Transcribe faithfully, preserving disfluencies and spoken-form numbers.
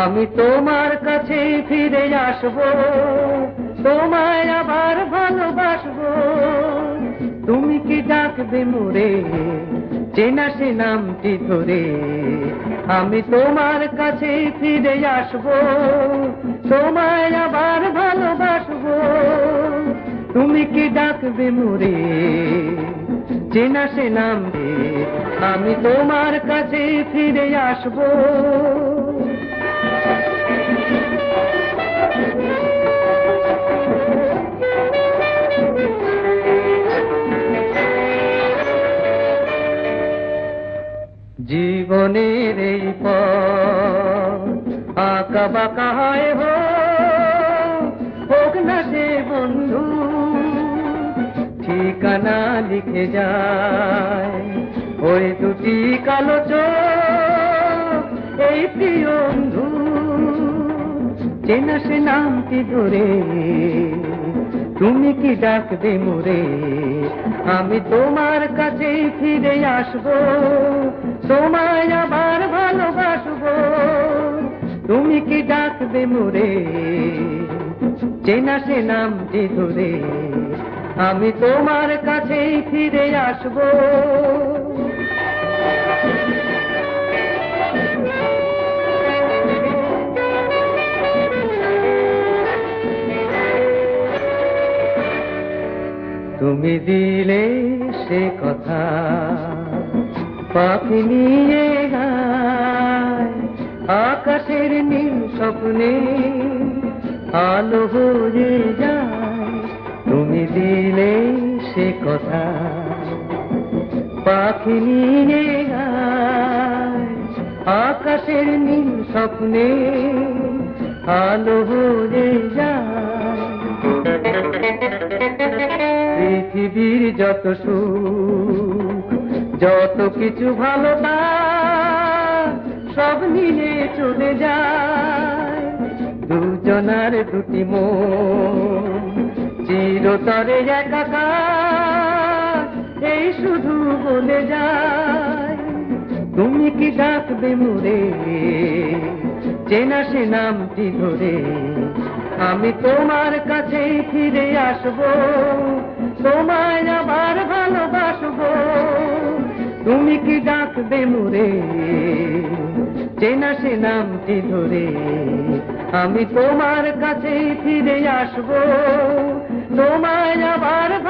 আমি তোমার কাছে ফিরে আসবো, তোমায় আবার ভালোবাসবো। তুমি কি ডাকবে মোরে চেনা সে নামটি ধরে? আমি তোমার কাছে ফিরে আসবো, তোমায় আবার ভালোবাসবো। তুমি কি ডাকবে মোরে চেনা সে নামটি? আমি তোমার কাছে ফিরে আসবো। জীবনের এই পথ আঁকা বাঁকা হয় হোক না সে বন্ধু, ঠিকানা লিখে যায় ওই দুটি কালো চোখ, এই প্রিয় বন্ধু চেনা সে নামটি ধরে। তুমি কি ডাকবে মোরে? আমি তোমার কাছে ফিরে আসবো, তোমায় আবার ভালোবাসবো। তুমি কি ডাকবে মোরে চেনা সে নামটি ধরে? আমি তোমার কাছে ফিরে আসবো। তুমি দিলে সে কথা পাখি নিয়ে গায়, আকাশের নীল স্বপ্নে আলো হয়ে যায়। তুমি দিলে সে কথা পাখি নিয়ে গায়, আকাশের নীল স্বপ্নে আলো হয়ে যায়। পৃথিবীর যত সুখ যত কিছু ভালো তা সব নিয়ে চলে যায়। দুজনার দুটি মন চিরতরে একাকার, এই শুধু বলে যায়। তুমি কি ডাকবে মোরে চেনা সে নামটি ধরে? আমি তোমার কাছে ফিরে আসবো, তোমায় আবার ভালোবাসবো। তুমি কি ডাকবে মোরে চেনা সে নামটি ধরে? আমি তোমার কাছে ফিরে আসবো, তোমায় আবার